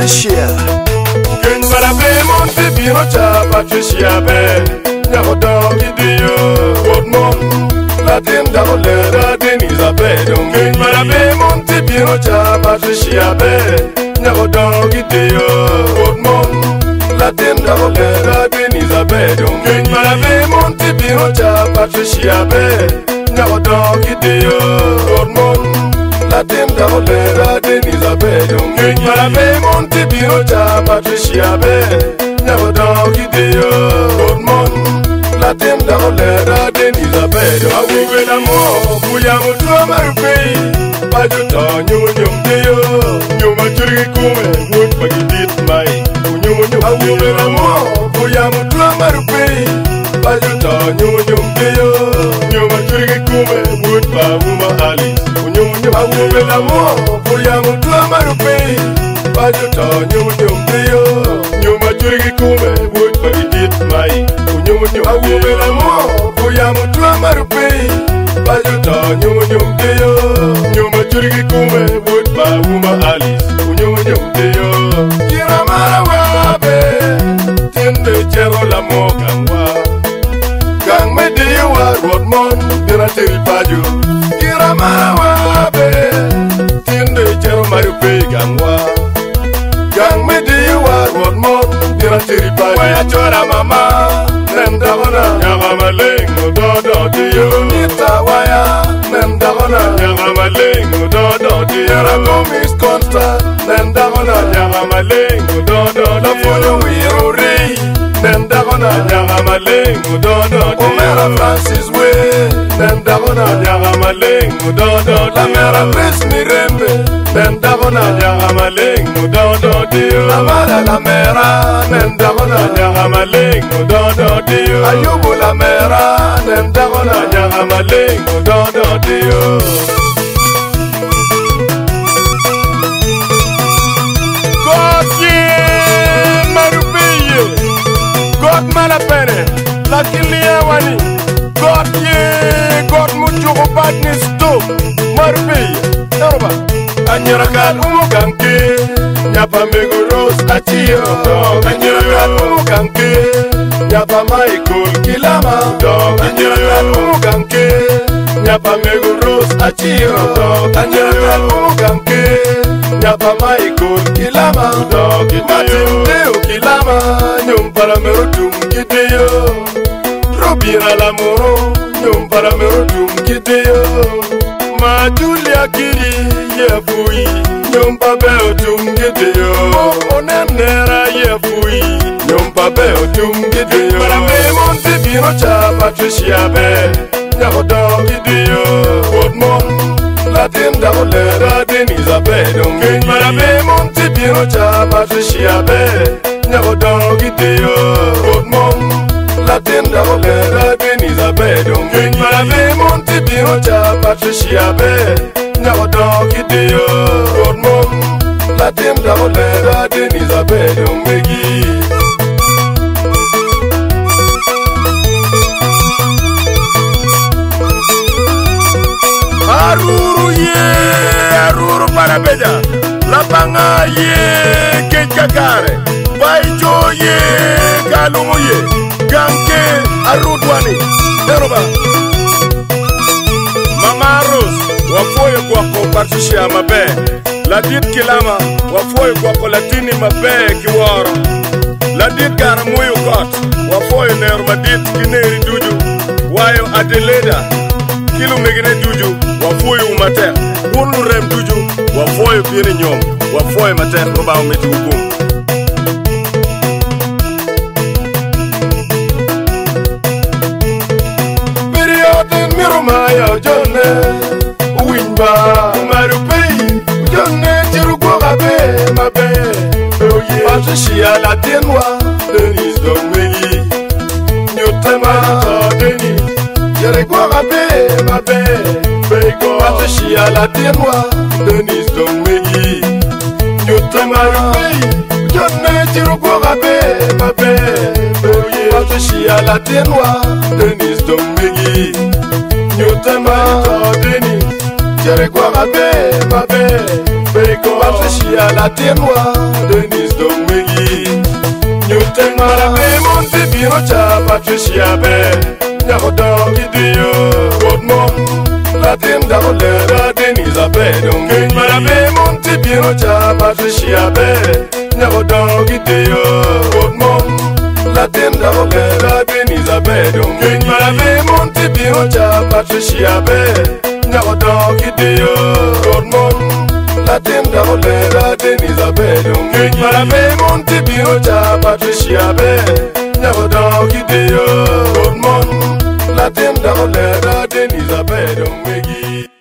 Patricia. Ken Barabe Monte Binocha, Patricia Be, Navodon Gidio, Godmon, Latin Davolera, Denisa Bedon. Ken Barabe Monte Binocha, Patricia Be, Navodon Gidio, Godmon, Latin Davolera, Denisa Bedon. Ken Barabe Monte Binocha, Patricia Be, Navodon Gidio, Godmon. Latin Davolera, Denisa Bedon. Ken Barabe Monte Binocha, Patricia Be, Navodon Gidio, Godmon. Latin Davolera, Denisa Bedon. Awu wela mo, kuya mutua marupei, pajuta nyum deyo, nyuma churi kume, wood pagidit mai, nyum. Awu wela mo, kuya mutua marupei, pajuta nyum deyo, nyuma churi kume, wood pa uma ali. Awu wela mo, kuya mutua marupei, pajuta nyum deyo, nyuma churi kume, wood pagidit mai, Awu wela mo, kuya mutua marupei, pajuta nyum deyo, nyuma churi kume, wood pa uma ali. Deyo, kira mara wabe, tende chero la mo gangwa, gang me deyo wa rodmon, dira teri paju. Kira mara wabe, tende chero marupei gangwa, gang me deyo wa rodmon, dira teri paju. Waya chora mama, nenda wana, yaga malengo dodo deyo. Nita waya, nenda wana, yaga malengo dodo deyo. Yara gomis constant, nenda wana, yaga malengo dodo deyo. La fono wiro rei, nenda wana, yaga malengo dodo deyo. Omera Francis we, nenda wana, yaga malengo dodo deyo. La mera Grace Mirembe, nenda wana, yaga malengo dodo deyo. La mara la mera, nenda wana, yaga malengo dodo deyo. Ayubu la mera, nenda wana, yaga malengo dodo deyo. God malapene, lakini wani. God muchuko badni stop. Marbi, naroba. Anyarakat umukanke, nyapa meguros achio. Anyarakat umukanke, nyapa Michael Kilama. Anyarakat umukanke, nyapa meguros achio. Anyarakat umukanke, nyapa Michael Kilama. Martin Deo Kilama, nyum para merotum kideyo. Robira la moro, nyum para merotum kideyo. Ma Julia Kiri yefui, nyum pa beotum kideyo. Onenera yefui, nyum pa beotum kideyo. Para me Monte Binocha, Patricia Be, nyakodom kideyo. Godmon, Latin Davolera, Denisa Bedon. Para me Monte Binocha, Patricia Be, nyakodom kideyo. Godmon, Latin Davolera, Denisa Bedon. Para me Monte Binocha, Patricia Be, nyakodom kideyo. Godmon, Latin Davolera, Denisa Bedon. Aruru parabeda, la panga ye kekakare, baijo ye kalumu ye, ganke arudwani, eroba. Mama Rose, wafoye kwako Patricia mabe, Ladit Kilama, wafoye kwako Latini mabe kiwara, Ladit Garamuyo kot, wafoye nermadit kineri duju, wayo Adeleda, Kilu megine duju, wafoye umater, unu rem duju, wafoye pieni nyom, wafoye mater roba umeti hukum. Perioden mirumaya jone, winba, marupei, jone chiruko mabe, Patricia Latinwa, Denis Dongmegi, Nyotema Denis, Jerikwa mabe, Patricia Latinwa, Denis Dongmegi, Nyotema Jone chiruko mabe, Patricia Latinwa, Denis Dongmegi, Nyotema Denis, Jerikwa mabe, Eko Patricia la Tienwa Denise Domwegi Newton Marabe Monte Binocha Patricia Be Nyakodo Gideyo Godmom La Tienda Olera Denise Abe Domwegi Marabe Monte Binocha Patricia Be Nyakodo Gideyo Godmom La Tienda Olera Denise Abe Domwegi Marabe Monte Binocha Patricia Be Nyakodo Gideyo Godmom La Tienda Olera Denise Abe Domwegi Marabe Monte Binocha Patricia Be Nyakodo Gideyo Godmom La Tienda Olera Denise Abe Domwegi